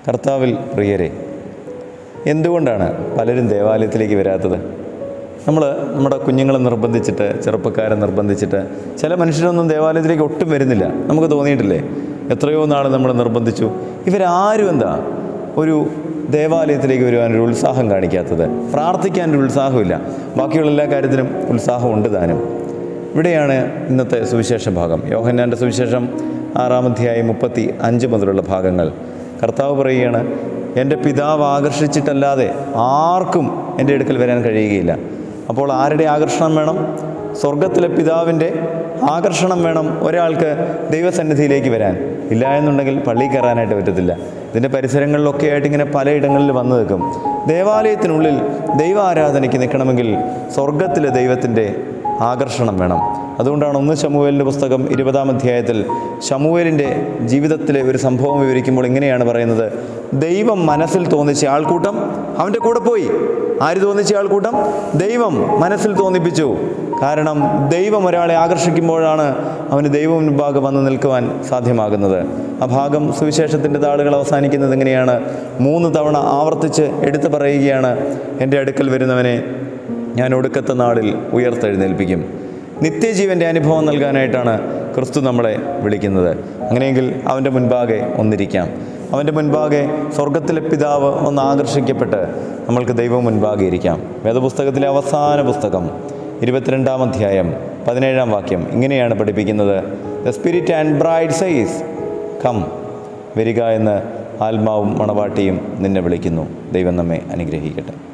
കർത്താവിൽ പ്രിയരെ, എന്തുകൊണ്ടാണ് പലരും ദേവാലയത്തിലേക്ക് വരാത്തത്? നമ്മുടെ കുഞ്ഞുങ്ങളെ നിർബന്ധിച്ചിട്ട്, ചെറുപ്പക്കാരെ നിർബന്ധിച്ചിട്ട്, ചില മനുഷ്യരൊന്നും ദേവാലയത്തിലേക്ക് ഒട്ടും വരുന്നില്ല. നമുക്ക് തോന്നിയിട്ടില്ലേ? എത്രയോ നാൾ നമ്മൾ നിർബന്ധിച്ചു. ഇവരാരും ഒരു ദേവാലയത്തിലേക്ക് വരുവാനൊരു ഉത്സാഹം കാണിക്കാത്തത്? പ്രാർത്ഥിക്കാനൊരു ഉത്സാഹമില്ല. ബാക്കിയുള്ള എല്ലാ കാര്യത്തിലും ഉത്സാഹമുണ്ട് താനും. ഇവിടെയാണ് ഇന്നത്തെ സുവിശേഷ ഭാഗം. യോഹന്നാൻ്റെ സുവിശേഷം 6-ാം അധ്യായം 35 മുതലുള്ള ഭാഗങ്ങൾ. കർത്താവ് പറയുകയാണ്, എൻ്റെ പിതാവ് ആകർഷിച്ചിട്ടല്ലാതെ ആർക്കും എൻ്റെ അടുക്കൽ വരാൻ കഴിയുകയില്ല. അപ്പോൾ ആരുടെ ആകർഷണം വേണം? സ്വർഗത്തിലെ പിതാവിൻ്റെ ആകർഷണം വേണം ഒരാൾക്ക് ദൈവസന്നിധിയിലേക്ക് വരാൻ. ഇല്ല എന്നുണ്ടെങ്കിൽ പള്ളിയിൽ കയറാനായിട്ട് പറ്റത്തില്ല. ഇതിൻ്റെ പരിസരങ്ങളിലൊക്കെ ആയിട്ട് ഇങ്ങനെ പലയിടങ്ങളിൽ വന്നു നിൽക്കും. ദേവാലയത്തിനുള്ളിൽ ദൈവ ആരാധനയ്ക്ക് നിൽക്കണമെങ്കിൽ സ്വർഗത്തിലെ ദൈവത്തിൻ്റെ ആകർഷണം വേണം. അതുകൊണ്ടാണ് 1 ശമൂവേലിൻ്റെ പുസ്തകം 20-ാം അധ്യായത്തിൽ ശമൂവേലിൻ്റെ ജീവിതത്തിലെ ഒരു സംഭവം വിവരിക്കുമ്പോൾ ഇങ്ങനെയാണ് പറയുന്നത്: ദൈവം മനസ്സിൽ തോന്നിച്ച ആൾക്കൂട്ടം അവൻ്റെ കൂടെ പോയി. ആര് തോന്നിച്ച ആൾക്കൂട്ടം? ദൈവം മനസ്സിൽ തോന്നിപ്പിച്ചു. കാരണം ദൈവം ഒരാളെ ആകർഷിക്കുമ്പോഴാണ് അവന് ദൈവം മുൻപാകെ വന്ന് നിൽക്കുവാൻ സാധ്യമാകുന്നത്. ആ ഭാഗം സുവിശേഷത്തിൻ്റെ താളുകൾ അവസാനിക്കുന്നത് എങ്ങനെയാണ്? 3 തവണ ആവർത്തിച്ച് എടുത്തു പറയുകയാണ്: എൻ്റെ അടുക്കൽ വരുന്നവനെ ഞാൻ ഒടുക്കത്തെ നാളിൽ ഉയർത്തെഴുന്നേൽപ്പിക്കും. നിത്യജീവൻ്റെ അനുഭവം നൽകാനായിട്ടാണ് ക്രിസ്തു നമ്മളെ വിളിക്കുന്നത്. അങ്ങനെയെങ്കിൽ അവൻ്റെ മുൻപാകെ ഒന്നിരിക്കാം. അവൻ്റെ മുൻപാകെ സ്വർഗത്തിലെ പിതാവ് ഒന്ന് ആകർഷിക്കപ്പെട്ട് നമ്മൾക്ക് ദൈവം മുൻപാകെ ഇരിക്കാം. വേദപുസ്തകത്തിലെ അവസാന പുസ്തകം 22-ാം അധ്യായം 17-ാം വാക്യം ഇങ്ങനെയാണ് പഠിപ്പിക്കുന്നത്: the spirit and bride says come. വരിക എന്ന് ആത്മാവും മണവാട്ടിയും നിന്നെ വിളിക്കുന്നു. ദൈവം നമ്മെ അനുഗ്രഹിക്കട്ടെ.